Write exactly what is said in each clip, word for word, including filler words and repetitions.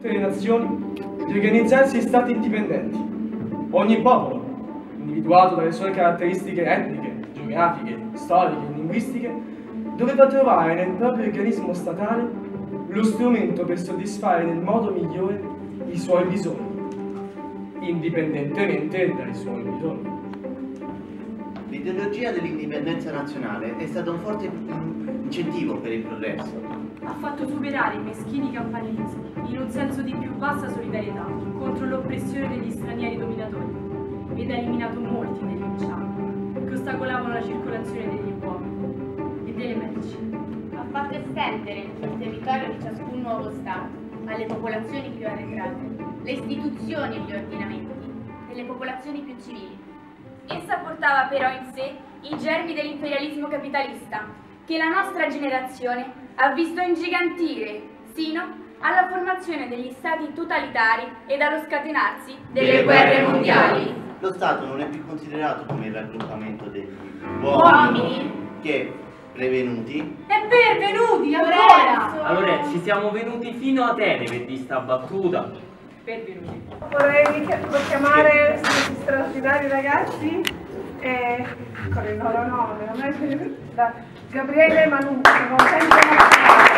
tutte le nazioni di organizzarsi in stati indipendenti. Ogni popolo, individuato dalle sue caratteristiche etniche, geografiche, storiche e linguistiche, doveva trovare nel proprio organismo statale lo strumento per soddisfare nel modo migliore i suoi bisogni, indipendentemente dai suoi bisogni. L'ideologia dell'indipendenza nazionale è stato un forte incentivo per il progresso. Ha fatto superare i meschini campanilismi in un senso di più bassa solidarietà contro l'oppressione degli stranieri dominatori ed ha eliminato molti degli inciampi che ostacolavano la circolazione degli uomini e delle merci. Ha fatto estendere il territorio di ciascun nuovo Stato alle popolazioni più arretrate, le istituzioni e gli ordinamenti delle popolazioni più civili. Essa portava però in sé i germi dell'imperialismo capitalista che la nostra generazione ha visto ingigantire sino alla formazione degli stati totalitari ed allo scatenarsi delle guerre mondiali. Lo Stato non è più considerato come il raggruppamento degli Uomini uomini che, prevenuti E pervenuti ancora! Allora, ci siamo venuti fino a Atene per di sta battuta. Pervenuti. Vorrei chiamare questi straordinari ragazzi eh, con il loro nome, non è da Gabriele Manucci, Consenso Nazionale,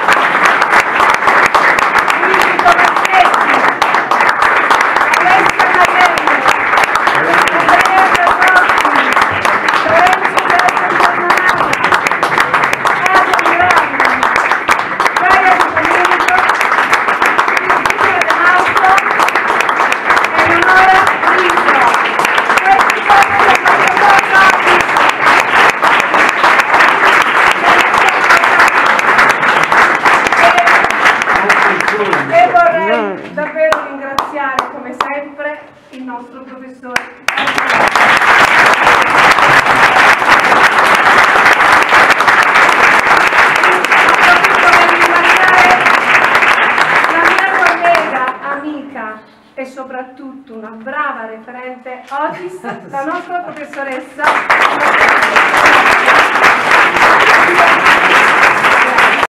Luigi Tomassetti, Alessia Mariello, Andrea Cassotti, Lorenzo Sergio Giornata, Paolo Milano, Gaia Di Domenico, Cristina De Mausto, Eleonora Rizzo. Questi sono le sacerdoti. E vorrei davvero ringraziare come sempre il nostro professore. La mia collega, amica e soprattutto una brava referente Otis, la nostra professoressa.